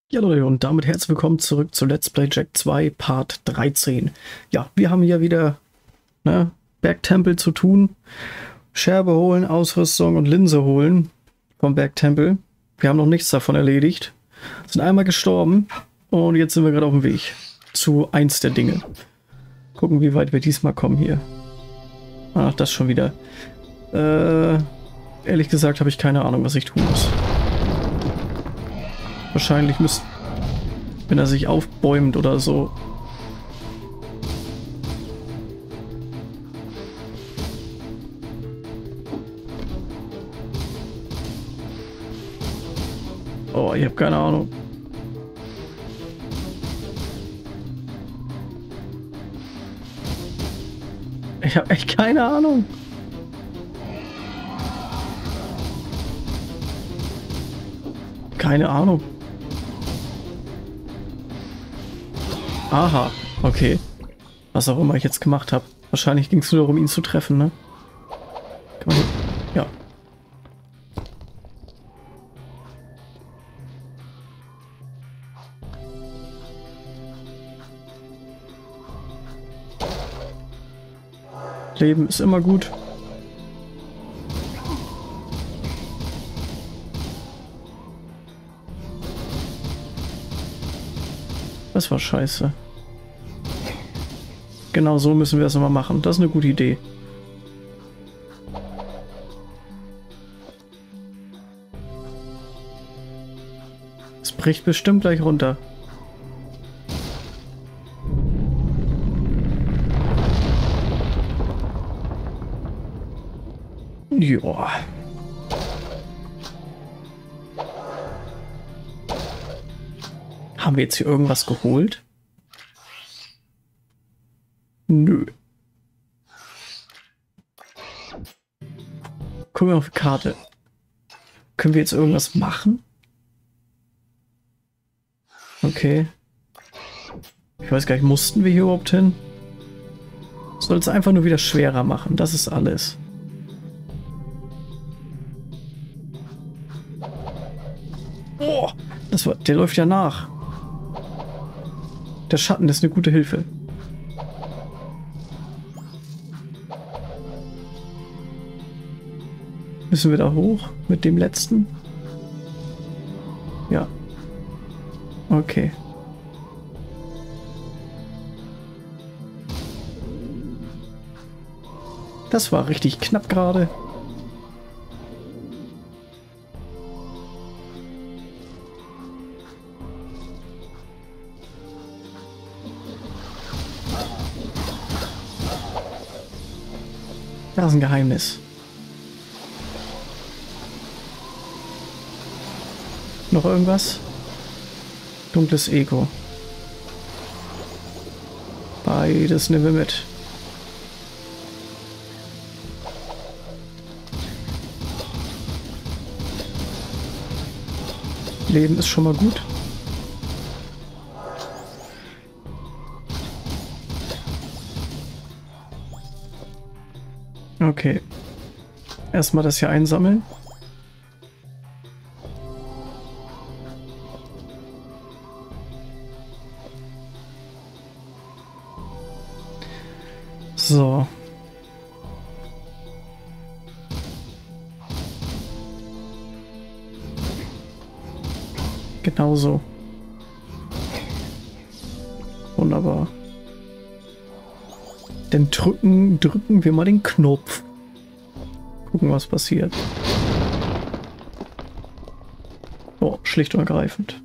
Ja Leute, und damit herzlich willkommen zurück zu Let's Play Jack 2 Part 13. Ja, wir haben hier wieder Bergtempel zu tun. Scherbe holen, Ausrüstung und Linse holen vom Bergtempel. Wir haben noch nichts davon erledigt. Sind einmal gestorben und jetzt sind wir gerade auf dem Weg zu eins der Dinge. Gucken, wie weit wir diesmal kommen hier. Ach, das schon wieder. Ehrlich gesagt habe ich keine Ahnung, was ich tun muss. Wahrscheinlich müsste, wenn er sich aufbäumt oder so. Oh, ich habe keine Ahnung. Ich habe echt keine Ahnung. Keine Ahnung. Aha, okay. Was auch immer ich jetzt gemacht habe. Wahrscheinlich ging es nur darum, ihn zu treffen, ne? Kann man... Ja. Leben ist immer gut. Das war scheiße. Genau so müssen wir es immer machen. Das ist eine gute Idee. Es bricht bestimmt gleich runter. Joa. Haben wir jetzt hier irgendwas geholt? Nö. Gucken wir auf die Karte. Können wir jetzt irgendwas machen? Okay. Ich weiß gar nicht, mussten wir hier überhaupt hin? Soll es einfach nur wieder schwerer machen. Das ist alles. Oh, der läuft ja nach. Der Schatten ist eine gute Hilfe. Müssen wir da hoch mit dem letzten? Ja. Okay. Das war richtig knapp gerade. Da ist ein Geheimnis. Noch irgendwas? Dunkles Ego. Beides nehmen wir mit. Leben ist schon mal gut. Okay. Erstmal das hier einsammeln. So. Genau so. Wunderbar. Dann drücken wir mal den Knopf. Gucken, was passiert. Oh, schlicht und ergreifend.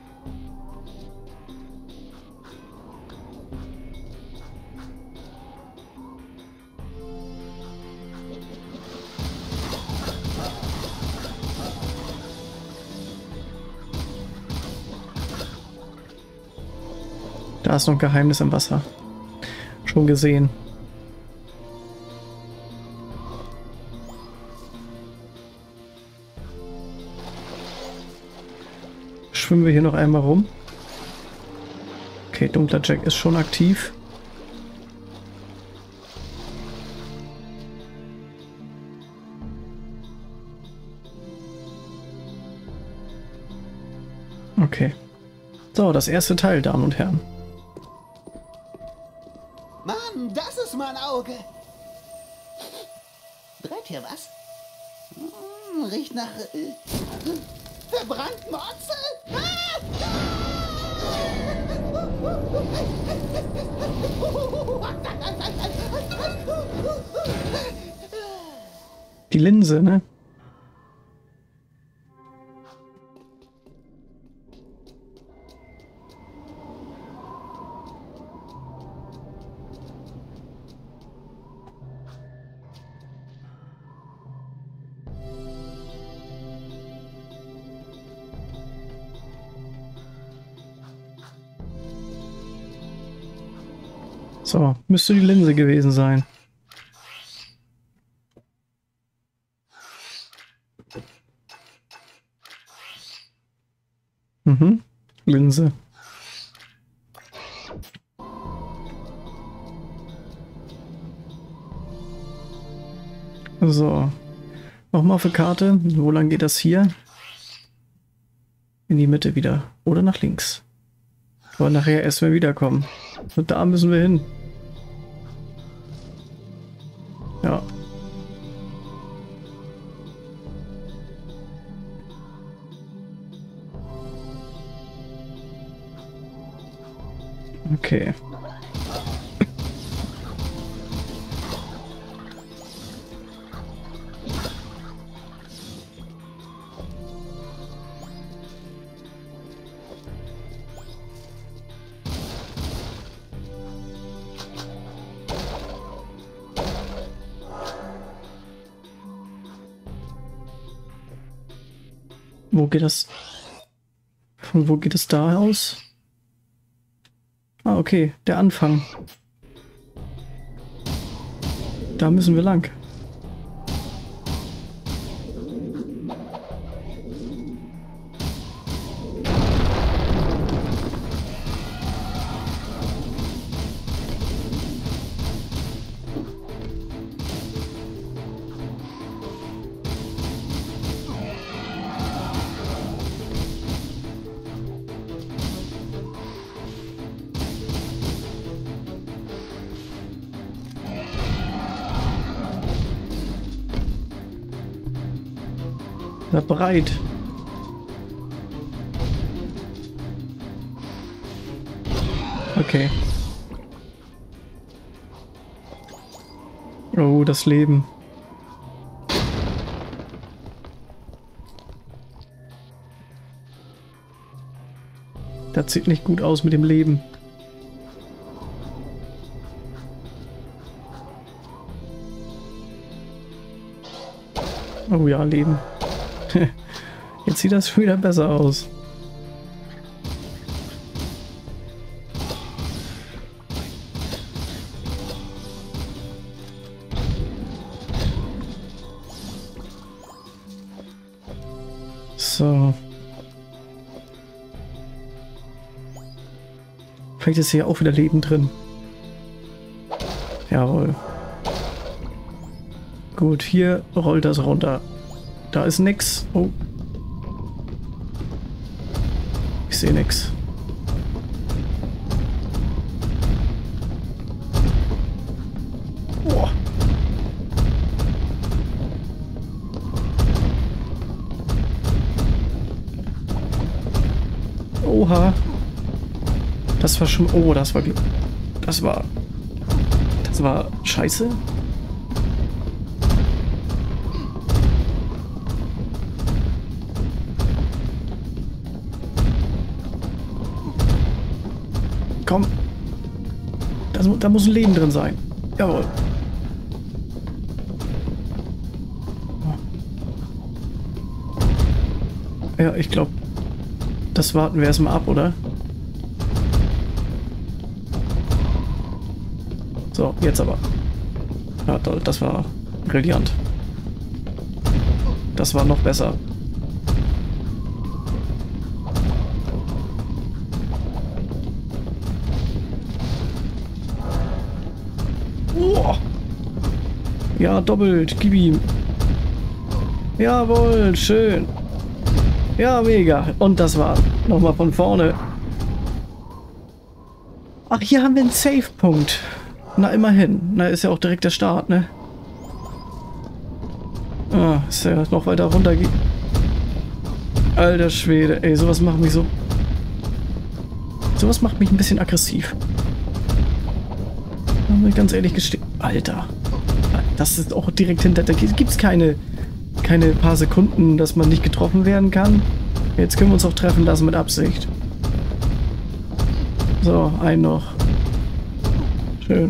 Da ist noch ein Geheimnis im Wasser. Schon gesehen. Schwimmen wir hier noch einmal rum. Okay, dunkler Jack ist schon aktiv. Okay. So, das erste Teil, Damen und Herren. Mann, das ist mein Auge. Brennt hier was? Riecht nach verbrannten Otze. Die Linse, ne? So, müsste die Linse gewesen sein. Mhm, Linse. So, nochmal auf der Karte. Wo lang geht das hier? In die Mitte wieder. Oder nach links. Aber nachher erst mal wiederkommen. Und da müssen wir hin. Ja. Okay. Wo geht das? Von wo geht es da aus? Ah, okay, der Anfang. Da müssen wir lang. Na, bereit. Okay. Oh, das Leben. Das sieht nicht gut aus mit dem Leben. Oh ja, Leben. Jetzt sieht das wieder besser aus. So. Vielleicht ist hier auch wieder Leben drin. Jawohl. Gut, hier rollt das runter. Da ist nix. Oh. Ich sehe nix. Boah. Oha. Das war schon... Oh, das war... Das war scheiße. Komm. Da muss ein Leben drin sein. Jawohl. Ja, ich glaube, das warten wir erstmal ab, oder? So, jetzt aber. Ja, toll, das war brillant. Das war noch besser. Oh. Ja, doppelt. Gib ihm. Jawohl, schön. Ja, mega. Und das war nochmal von vorne. Ach, hier haben wir einen Save-Punkt. Na, immerhin. Na, ist ja auch direkt der Start, ne? Ah, ist ja noch weiter runter geht. Alter Schwede, ey, sowas macht mich so... Sowas macht mich ein bisschen aggressiv. Muss ich ganz ehrlich gestehen. Alter. Das ist auch direkt hinter der... Gibt's keine paar Sekunden, dass man nicht getroffen werden kann? Jetzt können wir uns auch treffen lassen mit Absicht. So, einen noch. Schön.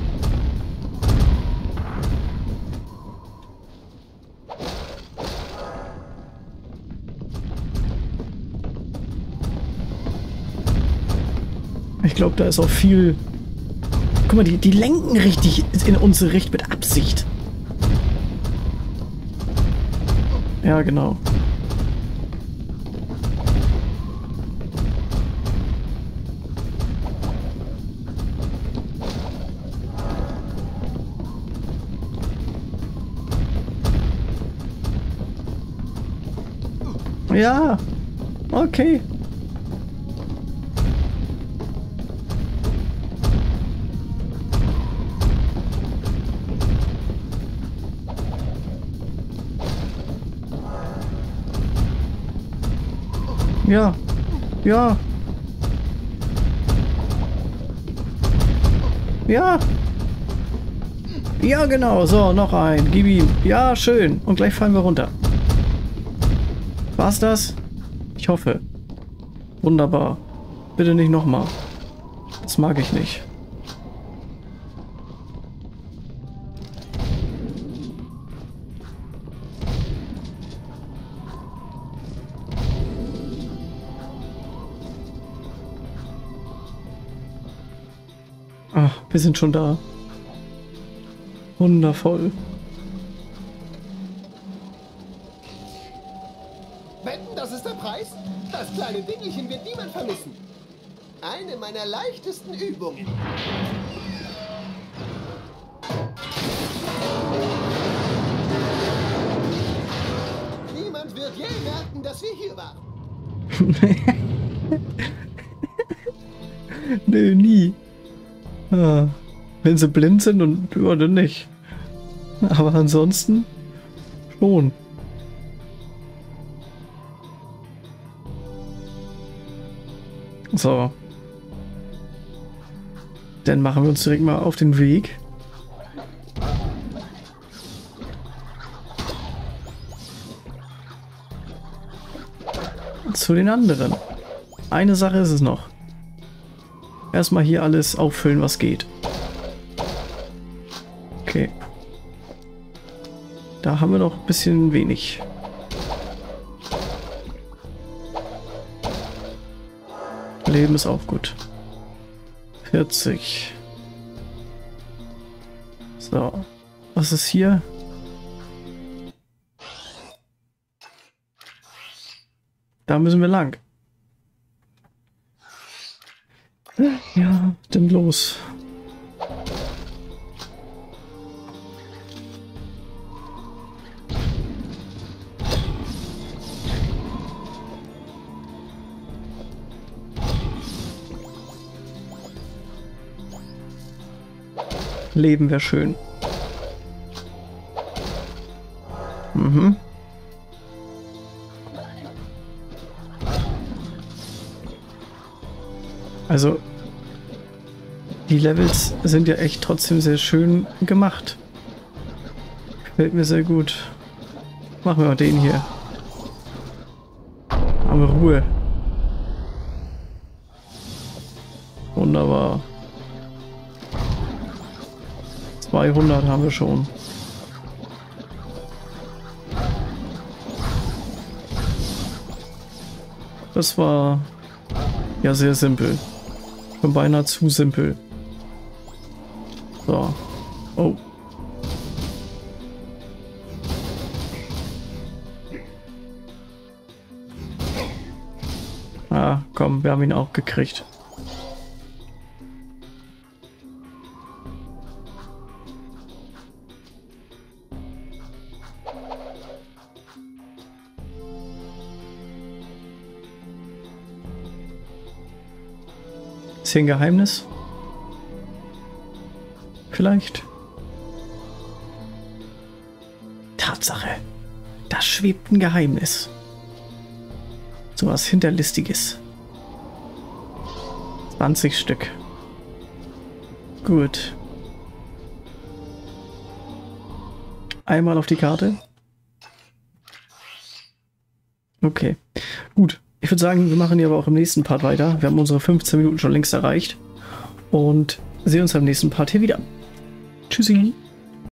Ich glaube, da ist auch viel... Guck mal, die lenken richtig in unsere Richtung mit Absicht. Ja, genau. Ja, okay. Ja, ja. Ja. Ja, genau. So, noch ein. Gib ihm. Ja, schön. Und gleich fallen wir runter. War's das? Ich hoffe. Wunderbar. Bitte nicht nochmal. Das mag ich nicht. Ah, wir sind schon da. Wundervoll. Wetten, das ist der Preis? Das kleine Dingelchen wird niemand vermissen. Eine meiner leichtesten Übungen. Niemand wird je merken, dass wir hier waren. Nö, nie. Ah, wenn sie blind sind und oder nicht. Aber ansonsten schon. So. Dann machen wir uns direkt mal auf den Weg. Zu den anderen. Eine Sache ist es noch. Erstmal hier alles auffüllen, was geht. Okay. Da haben wir noch ein bisschen wenig. Leben ist auch gut. 40. So. Was ist hier? Da müssen wir lang. Ja, denn los. Leben wäre schön. Mhm. Also, die Levels sind ja echt trotzdem sehr schön gemacht. Gefällt mir sehr gut. Machen wir mal den hier. Haben wir Ruhe. Wunderbar. 200 haben wir schon. Das war ja sehr simpel. Schon beinahe zu simpel. So. Oh. Ah, komm, wir haben ihn auch gekriegt. Ist hier ein Geheimnis? vielleicht? Tatsache. Da schwebt ein Geheimnis. Sowas Hinterlistiges. 20 Stück. Gut. Einmal auf die Karte. Okay. Gut. Ich würde sagen, wir machen hier aber auch im nächsten Part weiter. Wir haben unsere 15 Minuten schon längst erreicht. Und sehen uns beim nächsten Part hier wieder. Tschüssi.